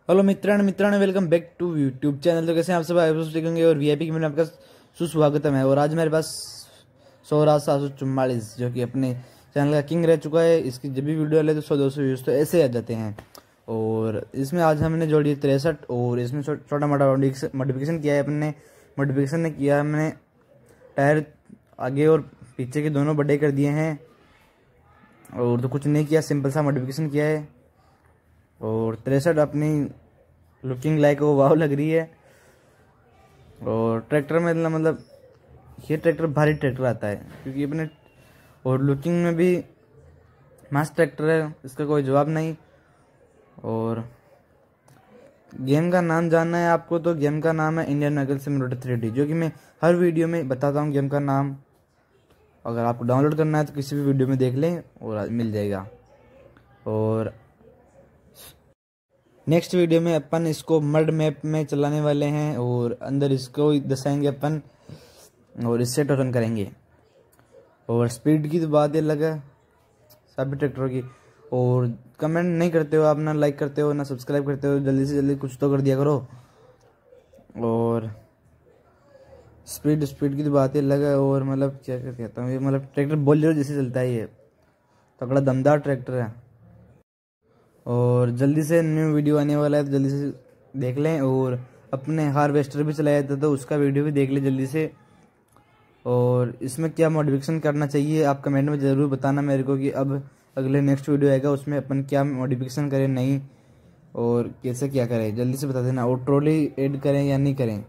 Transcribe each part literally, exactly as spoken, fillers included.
Hello मित्रांन मित्रांन welcome back to YouTube channel. तो कैसे आप सब आए सीखेंगे और वीआईपी की में आपका सुस्वागतम है। और आज मेरे पास सोलह सात सौ चुम्बालीस जो कि अपने चैनल का किंग रह चुका है। इसकी जब भी वीडियो डाले तो सौ दो सौ व्यूज़ तो ऐसे आ जाते हैं। और इसमें आज हमने जोड़ी तिरसठ और इसमें छोटा मोटा मॉडिफिकेशन किया है। अपने मॉडिफिकेशन ने किया हमने टायर आगे और पीछे के दोनों बड़े कर दिए हैं। और तो कुछ नहीं किया, सिंपल सा मॉडिफिकेशन किया है। और तिरसठ अपनी लुकिंग लाइक वो वाव लग रही है। और ट्रैक्टर में मतलब ये ट्रैक्टर भारी ट्रैक्टर आता है क्योंकि अपने और लुकिंग में भी मस्त ट्रैक्टर है, इसका कोई जवाब नहीं। और गेम का नाम जानना है आपको तो गेम का नाम है Indian vehicle simulator three D, जो कि मैं हर वीडियो में बताता हूँ गेम का नाम। अगर आपको डाउनलोड करना है तो किसी भी वीडियो में देख लें और मिल जाएगा। और नेक्स्ट वीडियो में अपन इसको मड मैप में चलाने वाले हैं और अंदर इसको दसाएंगे अपन और इससे टर्न करेंगे। और स्पीड की तो बात ही अलग है सभी ट्रैक्टरों की। और कमेंट नहीं करते हो आप, ना लाइक करते हो ना सब्सक्राइब करते हो, जल्दी से जल्दी कुछ तो कर दिया करो। और स्पीड स्पीड की तो बात ही अलग है। और मतलब क्या कहता हूँ, ये मतलब ट्रैक्टर बोलेरो जैसे चलता है, ये तगड़ा दमदार ट्रैक्टर है। और जल्दी से न्यू वीडियो आने वाला है तो जल्दी से देख लें। और अपने हार्वेस्टर भी चलाया था तो उसका वीडियो भी देख लें जल्दी से। और इसमें क्या मॉडिफिकेशन करना चाहिए आप कमेंट में ज़रूर बताना मेरे को कि अब अगले नेक्स्ट वीडियो आएगा उसमें अपन क्या मॉडिफिकेशन करें नहीं और कैसे क्या करें, जल्दी से बता देना। और ट्रॉली ऐड करें या नहीं करें।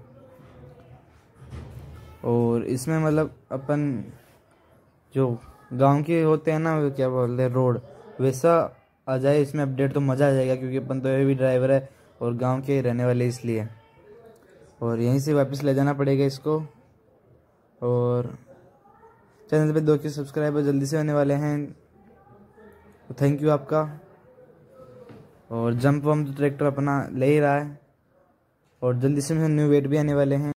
और इसमें मतलब अपन जो गांव के होते हैं ना, क्या बोलते हैं रोड, वैसा आ जाए इसमें अपडेट तो मज़ा आ जाएगा क्योंकि अपन तो ये भी ड्राइवर है और गांव के रहने वाले इसलिए। और यहीं से वापस ले जाना पड़ेगा इसको। और चैनल पे दो के सब्सक्राइबर जल्दी से होने वाले हैं तो थैंक यू आपका। और जंप वम्प तो ट्रैक्टर अपना ले ही रहा है और जल्दी से न्यू वेट भी आने वाले हैं।